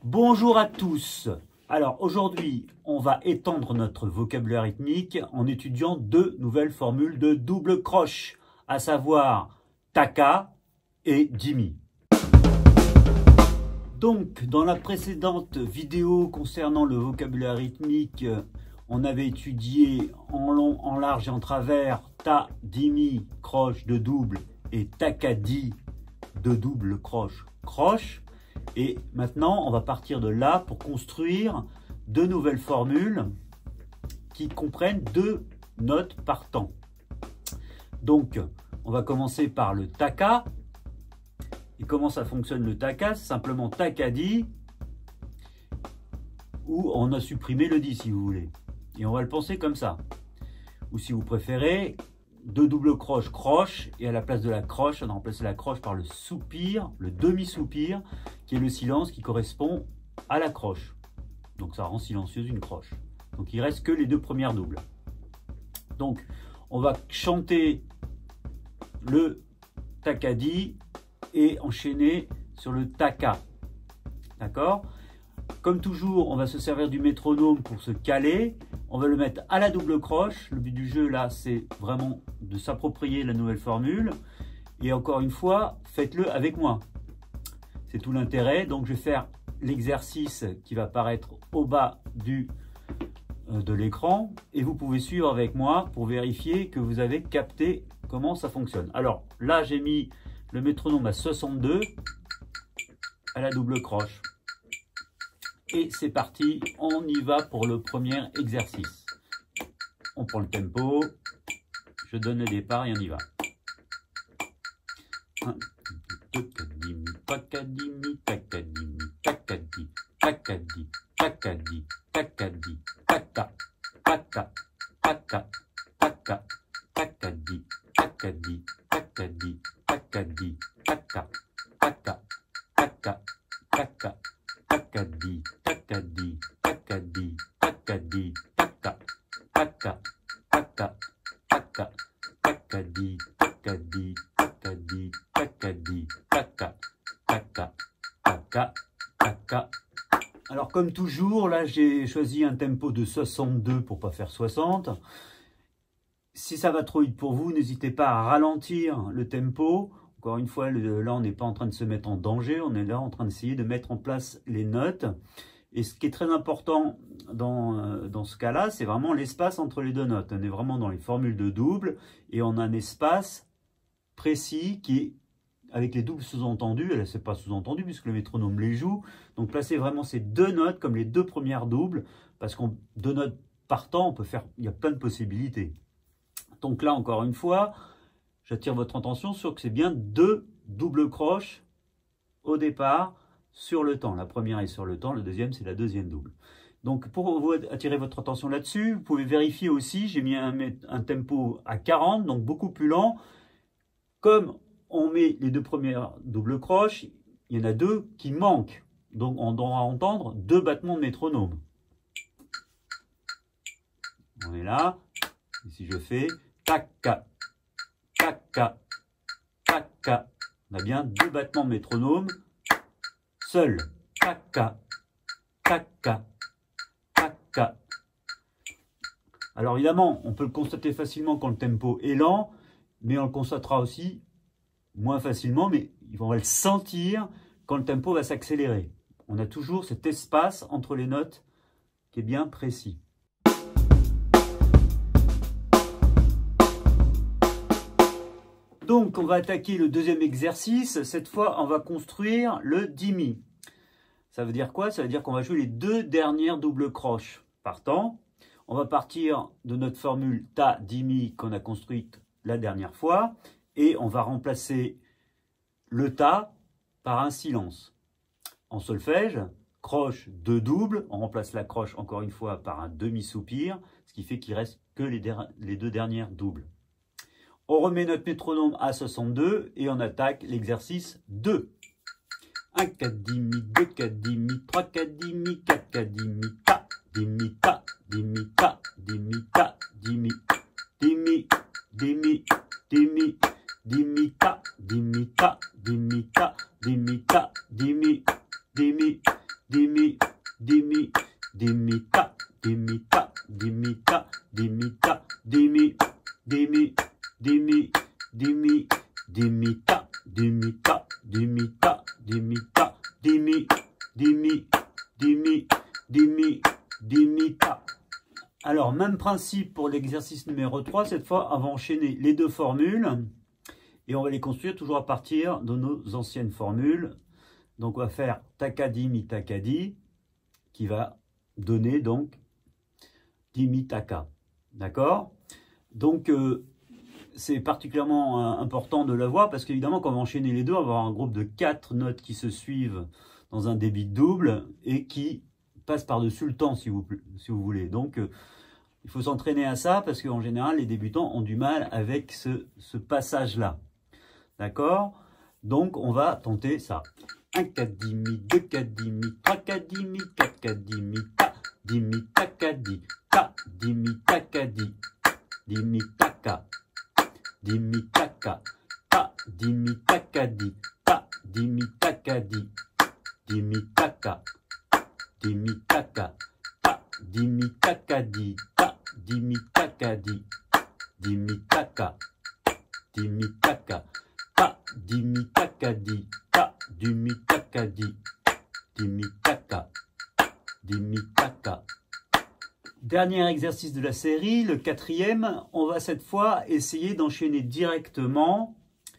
Bonjour à tous. Alors aujourd'hui, on va étendre notre vocabulaire rythmique en étudiant deux nouvelles formules de double croche, à savoir taka et dimi. Donc, dans la précédente vidéo concernant le vocabulaire rythmique, on avait étudié en long, en large et en travers ta, dimi, croche de double et takadi de double croche, croche. Et maintenant, on va partir de là pour construire deux nouvelles formules qui comprennent deux notes par temps. Donc, on va commencer par le taka. Et comment ça fonctionne le taka? C'est simplement takadi, où on a supprimé le di si vous voulez. Et on va le penser comme ça. Ou si vous préférez, deux doubles croches, croche, et à la place de la croche, on a remplacé la croche par le soupir, le demi-soupir, qui est le silence qui correspond à la croche. Donc ça rend silencieuse une croche. Donc il reste que les deux premières doubles. Donc on va chanter le takadi et enchaîner sur le taka. D'accord? Comme toujours, on va se servir du métronome pour se caler. On va le mettre à la double croche. Le but du jeu, là, c'est vraiment de s'approprier la nouvelle formule. Et encore une fois, faites-le avec moi. C'est tout l'intérêt. Donc, je vais faire l'exercice qui va apparaître au bas de l'écran. Et vous pouvez suivre avec moi pour vérifier que vous avez capté comment ça fonctionne. Alors, là, j'ai mis le métronome à 62 à la double croche. Et c'est parti, on y va pour le premier exercice. On prend le tempo, je donne le départ et on y va. 1, 2, takadimi, takadimi, takadimi, takadi, takadi, takadi, takadi, taka, taka, taka, taka, takadi, takadi, takadi, takadi, taka, taka, taka, taka. Takadi, takadi, takadi, takadi, taka, taka, taka, taka, takadi, takadi, takadi, takadi, taka, taka, taka, taka. Alors comme toujours, là j'ai choisi un tempo de 62 pour pas faire 60. Si ça va trop vite pour vous, n'hésitez pas à ralentir le tempo. Encore une fois, là, on n'est pas en train de se mettre en danger, on est là en train d'essayer de mettre en place les notes. Et ce qui est très important dans ce cas-là, c'est vraiment l'espace entre les deux notes. On est vraiment dans les formules de double et on a un espace précis qui est avec les doubles sous-entendus. Là, ce n'est pas sous-entendu puisque le métronome les joue. Donc, placez vraiment ces deux notes comme les deux premières doubles parce qu'on deux notes par temps, on peut faire, il y a plein de possibilités. Donc là, encore une fois, j'attire votre attention sur que c'est bien deux doubles croches au départ sur le temps. La première est sur le temps, le deuxième c'est la deuxième double. Donc pour vous attirer votre attention là-dessus, vous pouvez vérifier aussi, j'ai mis un tempo à 40, donc beaucoup plus lent. Comme on met les deux premières doubles croches, il y en a deux qui manquent. Donc on doit entendre deux battements de métronome. On est là, et si je fais taka, taka, taka. On a bien deux battements de métronome. Seul. Taka, taka, taka. Alors évidemment, on peut le constater facilement quand le tempo est lent, mais on le constatera aussi moins facilement, mais on va le sentir quand le tempo va s'accélérer. On a toujours cet espace entre les notes qui est bien précis. Donc, on va attaquer le deuxième exercice. Cette fois, on va construire le dimi. Ça veut dire quoi? Ça veut dire qu'on va jouer les deux dernières doubles croches par temps. On va partir de notre formule ta, dimi qu'on a construite la dernière fois. Et on va remplacer le ta par un silence. En solfège, croche, deux doubles. On remplace la croche encore une fois par un demi-soupir. Ce qui fait qu'il reste que les deux dernières doubles. On remet notre métronome à 62 et on attaque l'exercice 2. 1 kadimi, 2 kadimi, 3 kadimi, 4 kadimi, ta, dimi, ta, dimi, ta, dimi, ta, dimi, dimi, dimi, dimi, dimi, ta, dimi, ta, dimi, ta, dimi, ta, dimi, dimi, dimi, dimi, dimi, ta, dimi, ta, dimi, ta, dimi, ta, dimi, dimi, dimi, dimi, dimi, ta, dimi, ta, dimi, ta, dimi, ta, dimi, dimi, dimi, dimi, dimi, ta. Alors, même principe pour l'exercice numéro 3. Cette fois, on va enchaîner les deux formules et on va les construire toujours à partir de nos anciennes formules. Donc, on va faire takadi mi takadi qui va donner donc dimi taka. D'accord? Donc, c'est particulièrement important de l'avoir parce qu'évidemment, quand on va enchaîner les deux, on va avoir un groupe de 4 notes qui se suivent dans un débit double et qui passe par-dessus le temps, si vous voulez. Donc, il faut s'entraîner à ça parce qu'en général, les débutants ont du mal avec ce passage-là. D'accord? Donc, on va tenter ça. 1 kadimi, 2 kadimi, 3 kadimi, 4 kadimi, ta, dimi, takadi, ta, dimi, takadi, dimi, taka, dimi, taka, ta, dimi, takadi, ta, dimi, takadi, dimi, taka, dimi, taka, ta, dimi, takadi, ta, dimi, takadi, dimi, taka, dimi, taka, ta, dimi, takadi, ta, dimi, takadi, dimi, taka, dimi, taka. Dernier exercice de la série, le 4e, on va cette fois essayer d'enchaîner directement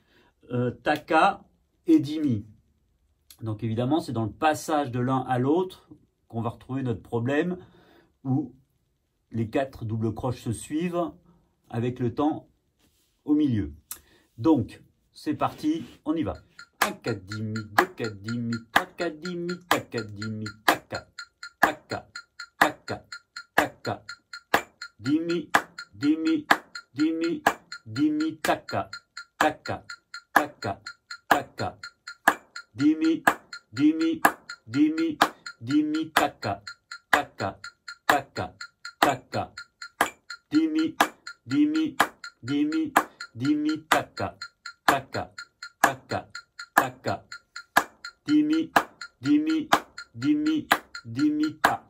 taka et dimi. Donc évidemment, c'est dans le passage de l'un à l'autre qu'on va retrouver notre problème où les 4 doubles croches se suivent avec le temps au milieu. Donc, c'est parti, on y va. 1 kadimi, 2 kadimi, 3 kadimi, 4 kadimi, taka, taka, taka, taka, dimi, dimi, dimi, dimi, taka, taka, taka, taka, dimi, dimi, dimi, dimi, taka, taka, taka, taka, dimi, dimi, dimi, dimi, taka, taka, taka, taka, dimi, dimi, dimi, dimi, ta.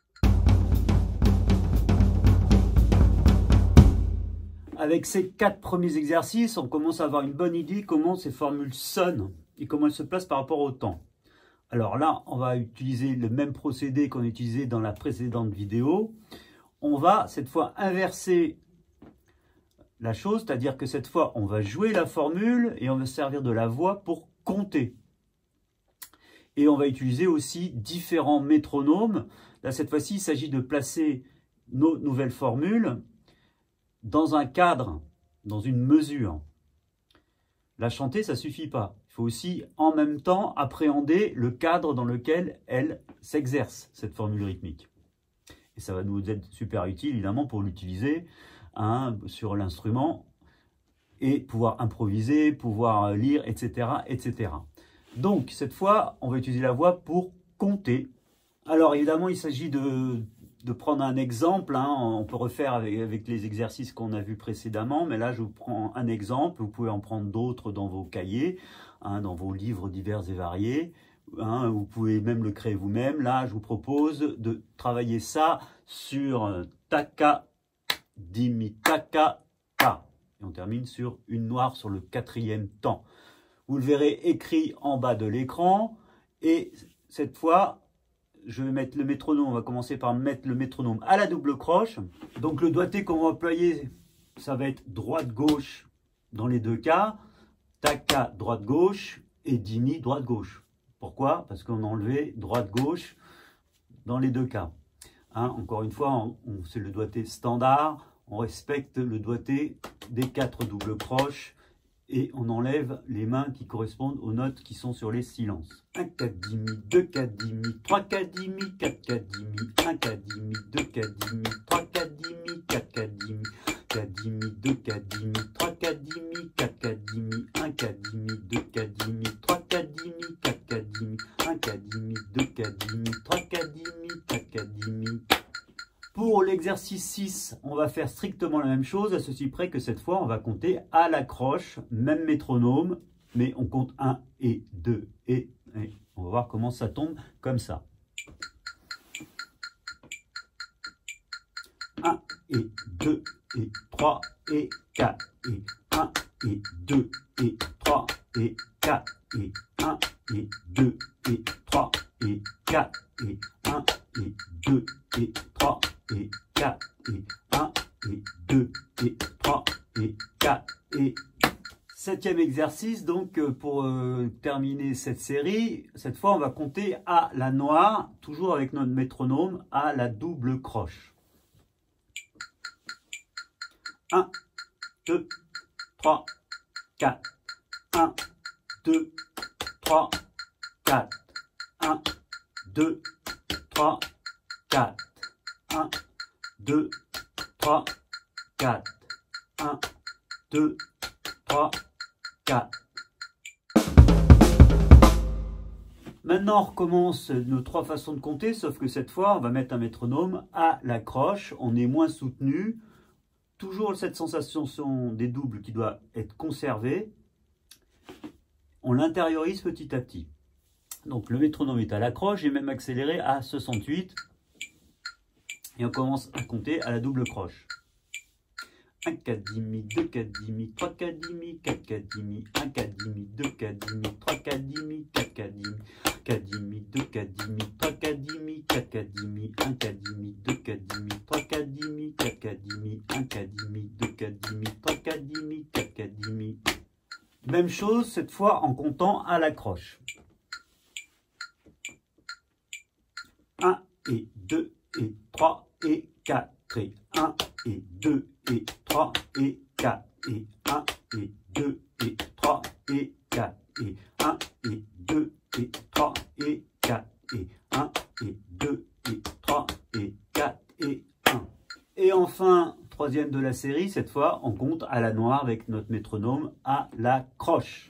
Avec ces 4 premiers exercices, on commence à avoir une bonne idée comment ces formules sonnent et comment elles se placent par rapport au temps. Alors là, on va utiliser le même procédé qu'on a utilisé dans la précédente vidéo. On va cette fois inverser la chose, c'est-à-dire que cette fois, on va jouer la formule et on va servir de la voix pour compter. Et on va utiliser aussi différents métronomes. Là, cette fois-ci, il s'agit de placer nos nouvelles formules dans un cadre, dans une mesure. La chanter, ça ne suffit pas. Il faut aussi, en même temps, appréhender le cadre dans lequel elle s'exerce, cette formule rythmique. Et ça va nous être super utile, évidemment, pour l'utiliser sur l'instrument et pouvoir improviser, pouvoir lire, etc., etc. Donc, cette fois, on va utiliser la voix pour compter. Alors, évidemment, il s'agit de prendre un exemple. On peut refaire avec les exercices qu'on a vus précédemment, mais là, je vous prends un exemple. Vous pouvez en prendre d'autres dans vos cahiers, dans vos livres divers et variés. Vous pouvez même le créer vous-même. Là, je vous propose de travailler ça sur taka, dimi, taka, ta. Et on termine sur une noire sur le 4e temps. Vous le verrez écrit en bas de l'écran. Et cette fois, je vais mettre le métronome. On va commencer par mettre le métronome à la double croche. Donc le doigté qu'on va employer, ça va être droite-gauche dans les deux cas. Taka, droite-gauche et dimi, droite-gauche. Pourquoi? Parce qu'on a enlevé droite-gauche dans les deux cas. Encore une fois, c'est le doigté standard. On respecte le doigté des 4 doubles croches et on enlève les mains qui correspondent aux notes qui sont sur les silences. 1 kadimi, 2 kadimi, 3 kadimi, 4 kadimi, 1 kadimi, 2 kadimi, 3 kadimi, 4 kadimi, kadimi, 2 kadimi, 3 kadimi, 4 kadimi, 1 kadimi, 2 kadimi, 3 kadimi, 4 kadimi, 1 kadimi, 2 kadimi, 3 kadimi, 4 kadimi. Pour l'exercice 6, on va faire strictement la même chose, à ceci près que cette fois, on va compter à la croche, même métronome, mais on compte 1 et 2 et on va voir comment ça tombe comme ça. et 2 et 3 et 4 et 1 et 2 et 3 et 4 et 1 et 2 et 3 et 4 et 1 et 2 et 3 et 4 et 1 et 2 et 3 et 4 et 7e exercice, donc pour terminer cette série, cette fois on va compter à la noire, toujours avec notre métronome, à la double croche. 1, 2, 3, 4, 1, 2, 3, 4, 1, 2, 3, 4, 1, 2, 3, 4, 1, 2, 3, 4. Maintenant, on recommence nos 3 façons de compter, sauf que cette fois, on va mettre un métronome à la croche. On est moins soutenu. Toujours cette sensation des doubles qui doit être conservée. On l'intériorise petit à petit. Donc, le métronome est à la croche. J'ai même accéléré à 68. Et on commence à compter à la double croche. 1 4 demi, 2 4 demi, 3 4 demi, 4 4 demi, 1 4 demi, 2 4 demi, 3 4 demi, 4 4 demi, 4 demi, 2 4 demi, 3 4 demi, 4 4 demi, 1 4 demi, 2 4 demi, 3 4 demi, 4 4 demi, 1 4 demi, 2 4 demi, 3 4 demi, 4 4 demi. Même chose cette fois en comptant à la croche. 1 et 2 et 3 et 4 et 1 et 2 et 3 et 4 et 1 et 2 et 3 et 4 et 1 et 2 et 3 et 4 et 1 et 2 et 3 et 4 et 1. Et enfin, troisième de la série, cette fois, on compte à la noire avec notre métronome à la croche.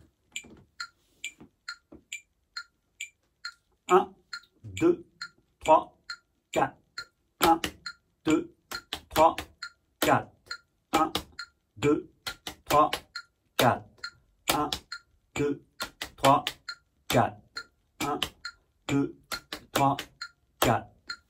1, 2, 3, 4. 1, 2, 3, 4. 1, 2, 3, 4. 1, 2, 3, 4. 1, 2, 3, 4.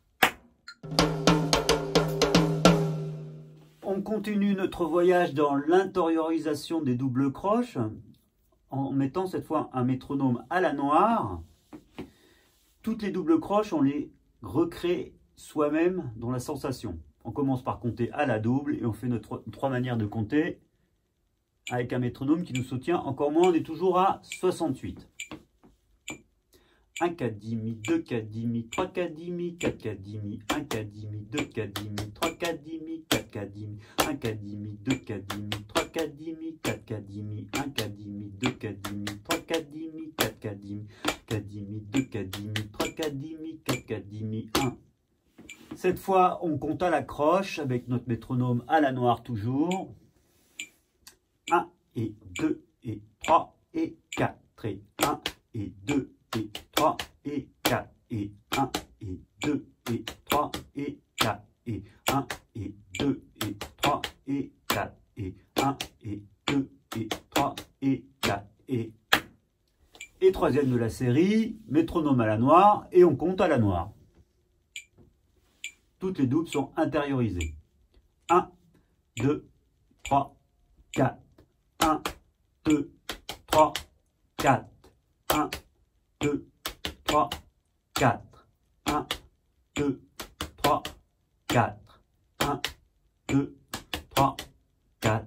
On continue notre voyage dans l'intériorisation des doubles croches en mettant cette fois un métronome à la noire. Toutes les doubles croches, on les recrée soi-même dans la sensation. On commence par compter à la double et on fait notre 3 manières de compter avec un métronome qui nous soutient encore moins. On est toujours à 68. 1 4 demi, 2 4 demi, 3 4 demi, 4 4 demi, 1 4 demi, 2 4 demi, 3 4 demi, 4 4 demi, 1 4 demi, 2 4 demi, 3 4 demi, 4 4 demi, 1 4 demi, 2 4 demi, 3 4 demi, 4 4 demi, 4 demi, 2 4 demi, 3 4 demi, 4 4 demi, 1. Cette fois, on compte à la croche avec notre métronome à la noire toujours. 1 et 2 et 3 et 4 et 1 et 2 et 3 et 4 et 1 et 2 et 3 et 4 et 1 et 2 et 3 et 4 et 1 et 2 et 3 et 4 et troisième de la série, métronome à la noire et on compte à la noire. Toutes les doubles sont intériorisées. 1, 2, 3, 4. 1, 2, 3, 4. 1, 2, 3, 4. 1, 2, 3, 4. 1, 2, 3, 4.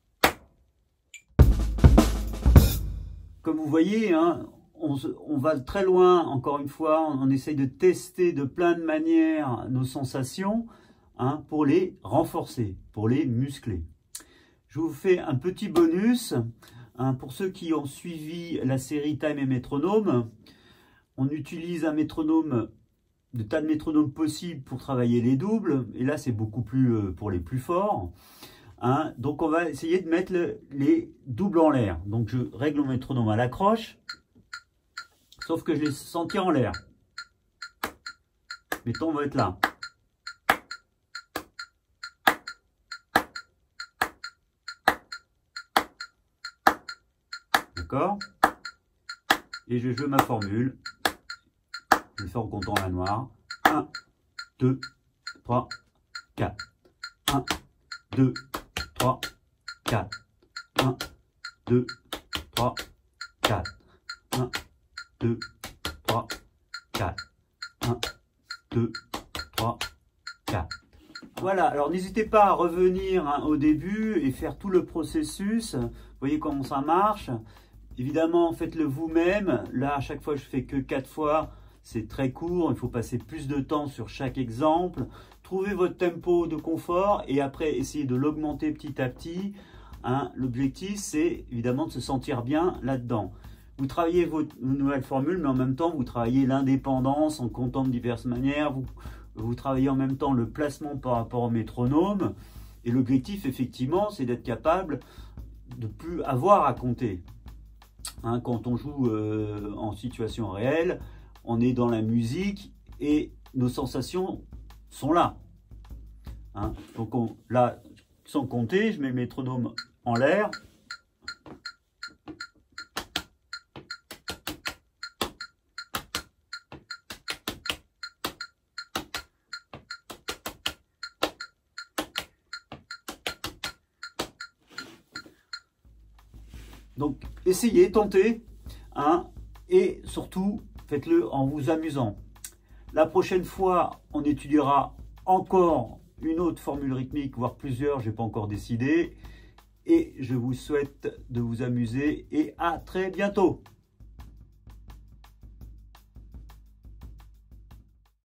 Comme vous voyez, hein, on va très loin, encore une fois, on essaye de tester de plein de manières nos sensations hein, pour les renforcer, pour les muscler. Je vous fais un petit bonus hein, pour ceux qui ont suivi la série Time et Métronome. On utilise un métronome, de tas de métronomes possibles pour travailler les doubles. Et là, c'est beaucoup plus pour les plus forts. Hein. Donc, on va essayer de mettre les doubles en l'air. Donc, je règle mon métronome à la croche. Sauf que je les sentis en l'air. Mettons, on va être là. D'accord? Et je joue ma formule. Je vais faire en comptant la noire. 1, 2, 3, 4. 1, 2, 3, 4. 1, 2, 3, 4. 1, 2, 3, 4. 1, 2, 3, 4. Voilà, alors n'hésitez pas à revenir au début et faire tout le processus. Vous voyez comment ça marche. Évidemment, faites-le vous-même. Là, à chaque fois, je fais que 4 fois. C'est très court, il faut passer plus de temps sur chaque exemple. Trouvez votre tempo de confort et après, essayez de l'augmenter petit à petit. Hein. L'objectif, c'est évidemment de se sentir bien là-dedans. Vous travaillez vos nouvelles formules, mais en même temps, vous travaillez l'indépendance en comptant de diverses manières. Vous travaillez en même temps le placement par rapport au métronome. Et l'objectif, effectivement, c'est d'être capable de ne plus avoir à compter. Hein, quand on joue en situation réelle, on est dans la musique et nos sensations sont là. Hein, donc là, sans compter, je mets le métronome en l'air. Donc, essayez, tentez, hein, et surtout, faites-le en vous amusant. La prochaine fois, on étudiera encore une autre formule rythmique, voire plusieurs, je n'ai pas encore décidé. Et je vous souhaite de vous amuser et à très bientôt.